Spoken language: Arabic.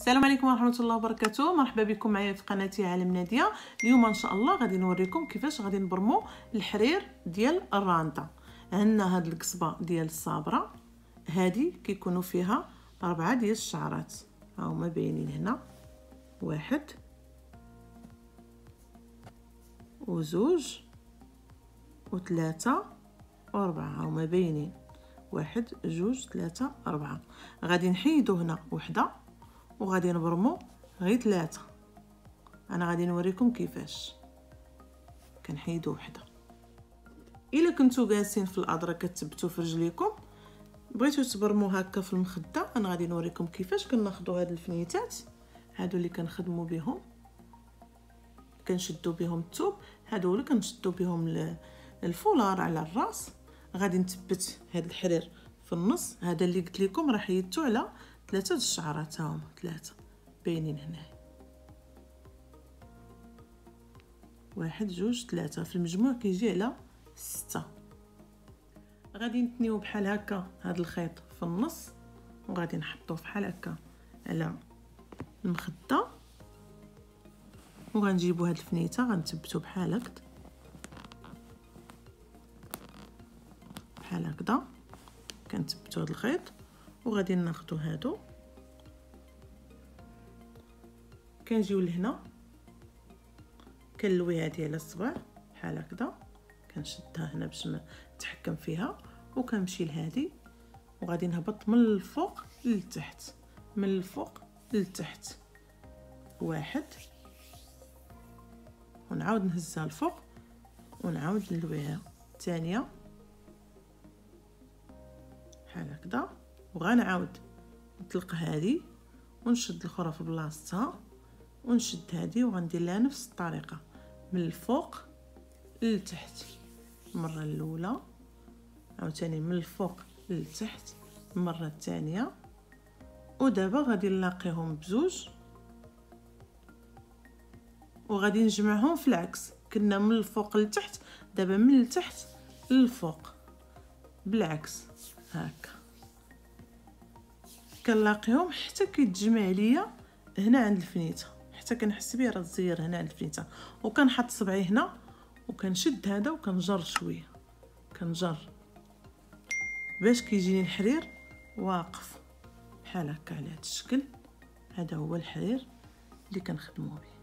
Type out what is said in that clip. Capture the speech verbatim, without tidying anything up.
السلام عليكم ورحمه الله وبركاته. مرحبا بكم معايا في قناتي عالم ناديه. اليوم ان شاء الله غادي نوريكم كيفاش غادي نبرمو الحرير ديال الراندا. عندنا هاد القصبه ديال الصابره، هادي كيكونوا فيها اربعه ديال الشعرات، ها هما باينين هنا، واحد وزوج وثلاثه واربعه، ها هما باينين، واحد جوج ثلاثه اربعه. غادي نحيدو هنا وحده وغادي نبرمو غير ثلاثه. انا غادي نوريكم كيفاش كنحيدو وحده. الا كنتو جالسين في الادرة كتثبتوا في رجليكم، بغيتو تبرمو هكا في المخده، انا غادي نوريكم كيفاش كناخذوا هاد الفنيتات هادو اللي كنخدموا بهم، كنشدوا بهم الثوب، هادو اللي كنشدوا بهم الفولار على الراس. غادي نثبت هاد الحرير في النص، هذا اللي قلت لكم راه حيدتو على ثلاثه د الشعرات، ها هما ثلاثه باينين هنا، واحد جوج ثلاثه، في المجموع كيجي على ستة. غادي نتنيو بحال هكا هاد الخيط في النص وغادي نحطوه بحال هكا على المخده، وغنجيبو هاد الفنيته غنثبتو بحال هكا بحال هكذا، كنثبتو هاد الخيط وغادي ناخدو هادو، كنجيو لهنا كنلوي هادي على الصباع بحال هكذا، كنشدها هنا باش نتحكم فيها، وكنمشي لهادي وغادي نهبط من الفوق للتحت، من الفوق للتحت، واحد ونعاود نهزها الفوق ونعاود نلويها الثانيه بحال هكذا، وغنعاود نطلق هذه ونشد الاخرى في بلاصتها ونشد هذه وغندير لها نفس الطريقه من الفوق للتحت، المره الاولى عاوتاني من الفوق للتحت المره الثانيه. ودابا غادي نلاقيهم بزوج وغادي نجمعهم في العكس، كنا من الفوق للتحت، دابا من التحت للفوق بالعكس هكا، كنلاقيهم حتى كيتجمع ليا هنا عند الفنيته، حتى كنحس بيه راه تزير هنا عند الفنيته، وكنحط صبعي هنا وكنشد هذا وكنجر شويه، كنجر باش كيجيني الحرير واقف بحال هكا على هذا الشكل. هذا هو الحرير اللي كنخدمو به.